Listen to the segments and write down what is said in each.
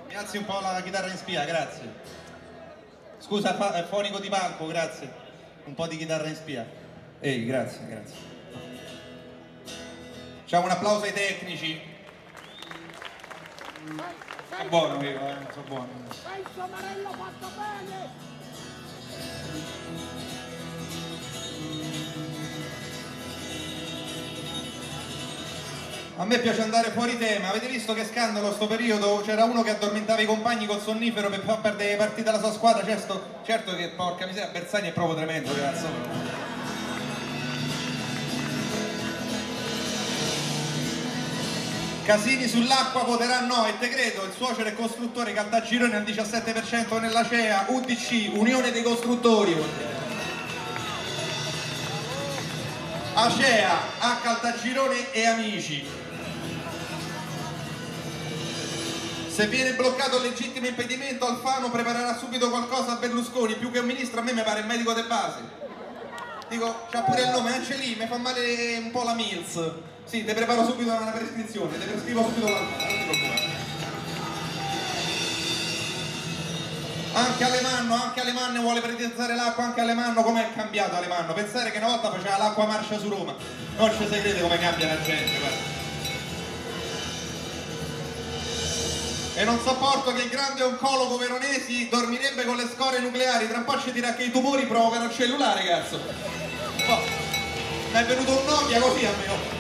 Mi alzi un po' la chitarra in spia, grazie. Scusa, è fonico di palco, grazie. Un po' di chitarra in spia. Ehi, grazie, grazie. Facciamo un applauso ai tecnici. Sono buono io, sono buono. Fai il somarello fatto bene! A me piace andare fuori tema. Avete visto che scandalo sto periodo? C'era uno che addormentava i compagni col sonnifero per far perdere le partite alla sua squadra. Certo che porca miseria, Bersani è proprio tremendo, cazzo. Casini sull'acqua voterà no e te credo, il suocero è costruttore, Caltagirone al 17% nella CEA, UDC, Unione dei Costruttori. ACEA, a Caltagirone e amici. Se viene bloccato il legittimo impedimento, Alfano preparerà subito qualcosa a Berlusconi, più che un ministro a me mi pare il medico de base. Dico, c'ha pure il nome, Ancelì, mi fa male un po' la Mills. Sì, ti preparo subito una prescrizione, ti prescrivo subito qualcosa, non ti preoccupare. Anche Alemanno vuole privatizzare l'acqua, anche Alemanno, com'è cambiato Alemanno? Pensare che una volta faceva l'acqua marcia su Roma, non ci si crede come cambia la gente, guarda. E non sopporto che il grande oncologo Veronesi dormirebbe con le scorie nucleari, tra un po' ci dirà che i tumori provocano il cellulare, cazzo. Oh, mi è venuto un Nokia così a me.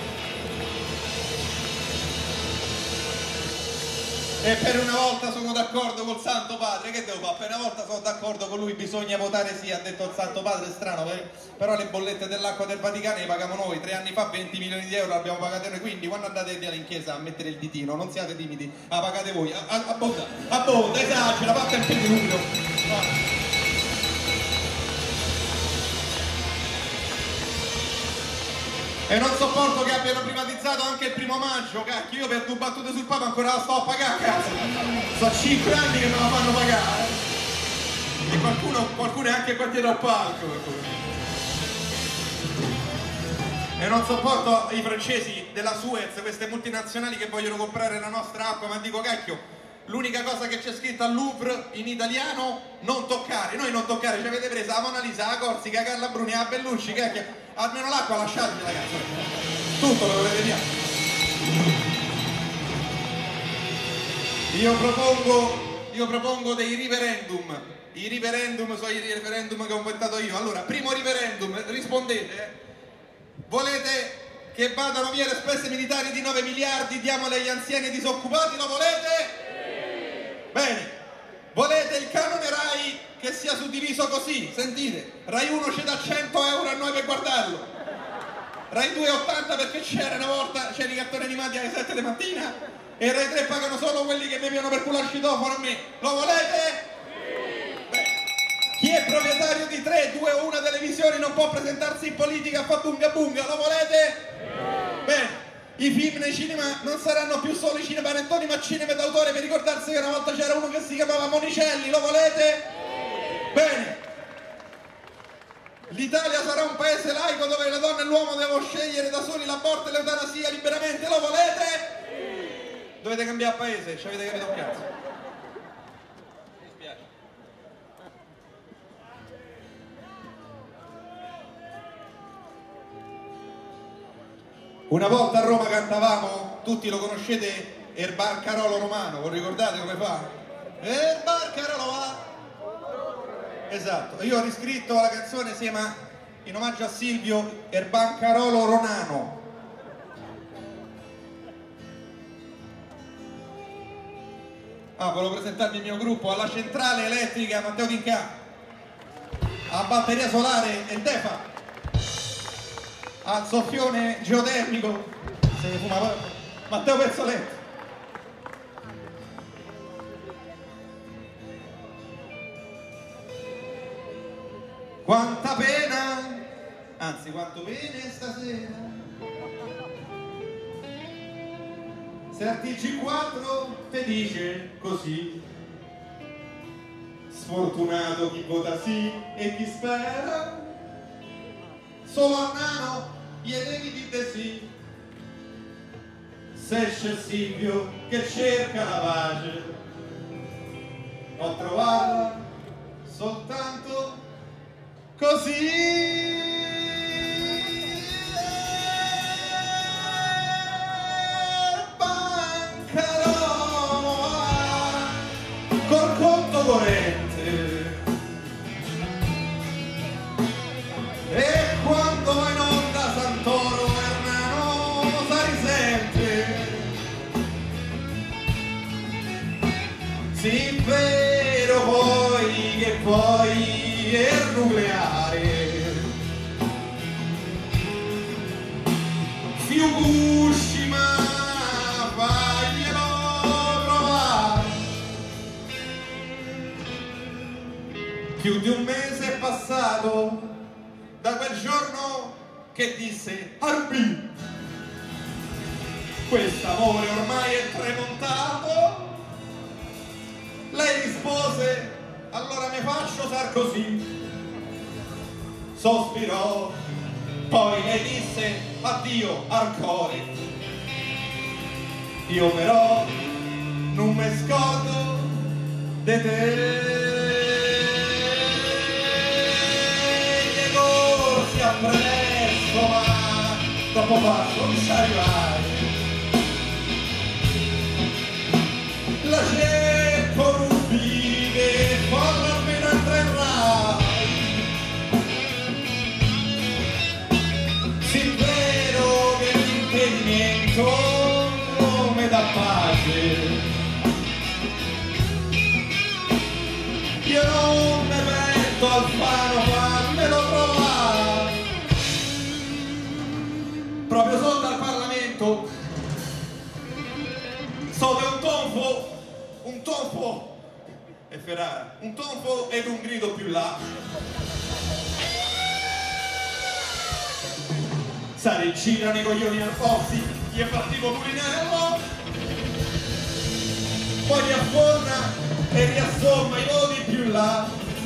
E per una volta sono d'accordo col Santo Padre, che devo fare? Per una volta sono d'accordo con lui, bisogna votare sì, ha detto il Santo Padre, strano, però le bollette dell'acqua del Vaticano le paghiamo noi, 3 anni fa 20 milioni di euro le abbiamo pagate noi, quindi quando andate in chiesa a mettere il ditino, non siate timidi, la pagate voi, abbonda, esagera, fatta il pediluvio. E non sopporto che abbiano privatizzato anche il 1° maggio, cacchio, io per 2 battute sul Papa ancora la sto a pagare, cazzo. Sono 5 anni che me la fanno pagare. E qualcuno è anche qua dietro al palco. E non sopporto i francesi della Suez, queste multinazionali che vogliono comprare la nostra acqua, ma dico cacchio, l'unica cosa che c'è scritto al Louvre in italiano, non toccare, noi non toccare, ci avete presa la Mona Lisa, la Corsica, Carla Bruni, la Bellucci, cacchio, almeno l'acqua lasciatela, ragazzi, tutto lo volete via. Io propongo dei referendum, i referendum sono i referendum che ho inventato io. Allora, primo referendum, rispondete, volete che vadano via le spese militari di 9 miliardi, diamole agli anziani e disoccupati, lo volete? Bene, volete il canone Rai che sia suddiviso così? Sentite, Rai 1 ci dà 100 euro a noi per guardarlo, Rai 2 80 perché c'era una volta, c'erano i cartoni animati alle 7 di mattina, e Rai 3 pagano solo quelli che mi viene per culo al citofono a me, lo volete? Beh, chi è proprietario di 3, 2 o 1 televisioni non può presentarsi in politica, ha fatto un gabunga, lo volete? Bene. I film nei cinema non saranno più solo i cinepanettoni ma cinema d'autore, per ricordarsi che una volta c'era uno che si chiamava Monicelli, lo volete? Bene. L'Italia sarà un paese laico dove le donne e l'uomo devono scegliere da soli l'aborto e l'eutanasia liberamente, lo volete? Dovete cambiare paese, ci avete capito un cazzo. Mi dispiace. Una volta a Roma cantavamo, tutti lo conoscete, Il Barcarolo Romano, lo ricordate come fa? Il Barcarolo va! Esatto, io ho riscritto la canzone, si chiama, in omaggio a Silvio, Il Barcarolo Ronano. Volevo presentarvi il mio gruppo, alla centrale elettrica Matteo Dinca, a batteria solare il Defa, al soffione geotermico se ne fuma Matteo Pezzoletto. Quanta pena, anzi quanto bene stasera, se al TG4 felice così, sfortunato chi vota sì e chi spera, solo a Nano gli devi dire sì, se c'è Silvio che cerca la pace, ho trovato soltanto così. Col conto corrente, e quando va in onda Santoro Ernano si risente. Sì, vero poi che poi è il nucleare, Fukushima faglielo provare. Più di un mese è passato da quel giorno che disse Arbi, quest'amore ormai è tramontato. Lei rispose, allora mi faccio Sarkozy. Sospirò, poi lei disse addio Arcori. Io però non mi scordo di te. Appresso, ma dopo passo non ci arrivare. La cerco non vive, fallo almeno entrerà. Sì, vero che l'impedimento non mi dà pace. Io non mi metto al fano, fammelo trovare. Proprio sotto al Parlamento sotto un tonfo e Ferrara, un tonfo ed un grido più là. Si rigirano i coglioni al pozzi, gli è partito culinario all'uomo, poi riafforna e riassomma i voti più là.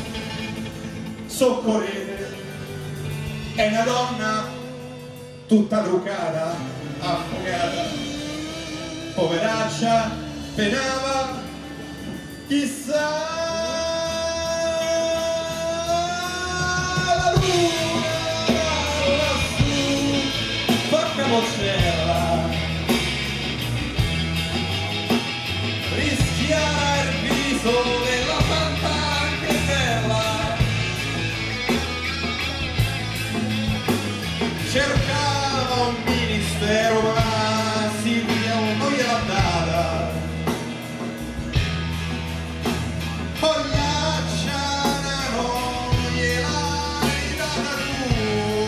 Soccorrete, è una donna tutta truccata, affogata, poveraccia, penava, chissà la luna lassù fa capocella, rischiara il viso della santa che bella, cercava un ministero ma Silvia non gliel'ha data. Pogliaccia non gliel'hai data tu.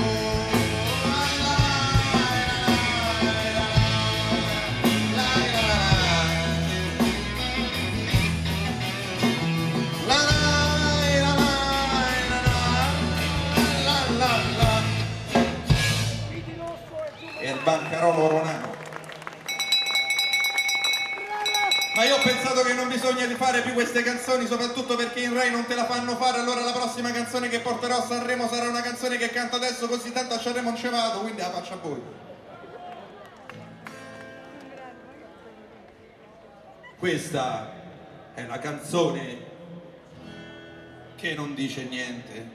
E il bancarolo Ronano. Ma io ho pensato che non bisogna di fare più queste canzoni, soprattutto perché in Rai non te la fanno fare. Allora la prossima canzone che porterò a Sanremo sarà una canzone che canto adesso, così tanto a Sanremo non ce vado, quindi la faccio a voi. Questa è la canzone che non dice niente.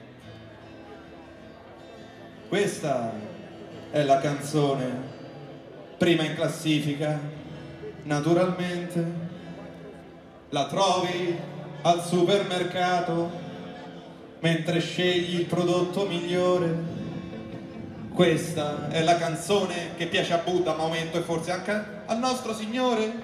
Questa è la canzone prima in classifica, naturalmente. La trovi al supermercato mentre scegli il prodotto migliore. Questa è la canzone che piace a Buddha, a Maometto e forse anche al nostro Signore.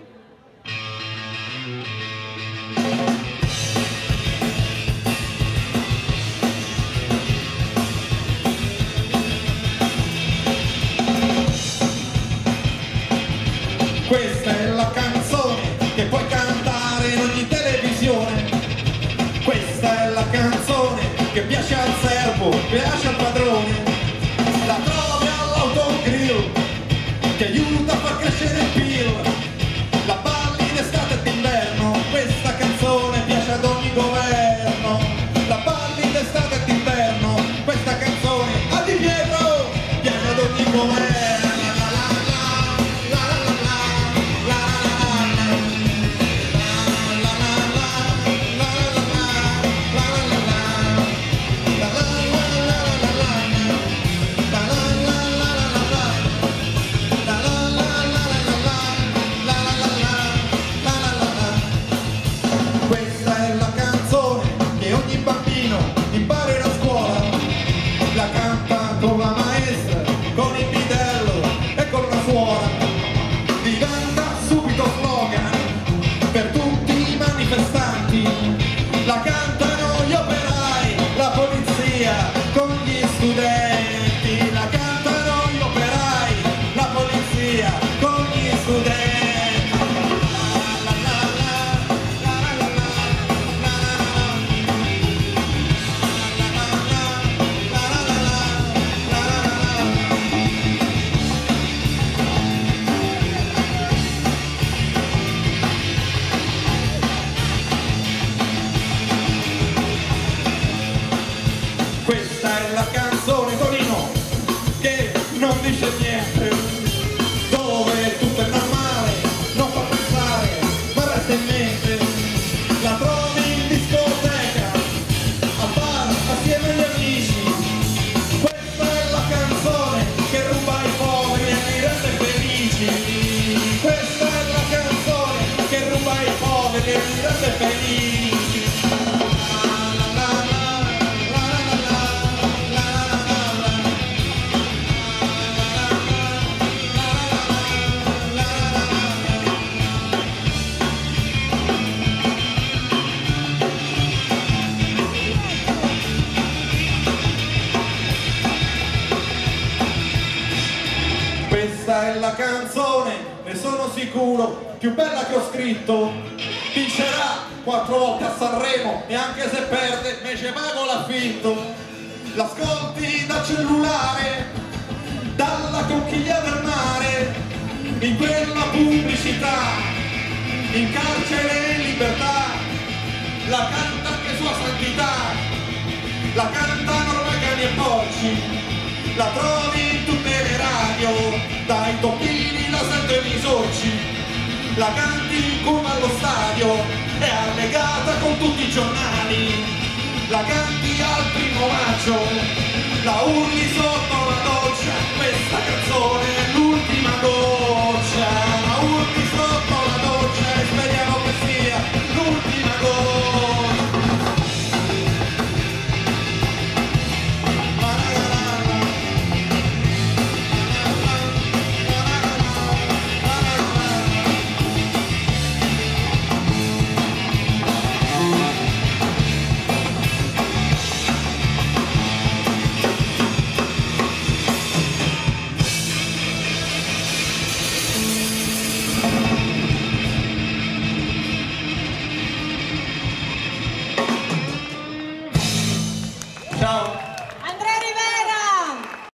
Questa è la canzone che puoi cantare in ogni televisione. Questa è la canzone che piace al servo, piace al padrone. La trovi all'autogrill, ti aiuta a far crescere il PIL. La balli in estate e d'inverno, questa canzone piace ad ogni governo. La balli in estate e d'inverno, questa canzone a Di Pietro piace ad ogni governo. cuore che mi rende felice. Questa è la canzone, ne sono sicuro, più bella che ho scritto. Vincerà 4 volte a Sanremo e anche se perde me ce pago l'affitto. L'ascolti da cellulare, dalla conchiglia del mare, in quella pubblicità, in carcere e libertà. La canta anche Sua Santità, la cantano Regani e Porci. La trovi in tutte le radio, dai toppini la sentono i sorci. La canti come allo stadio, è allegata con tutti i giornali. La canti al 1° maggio, la urli sotto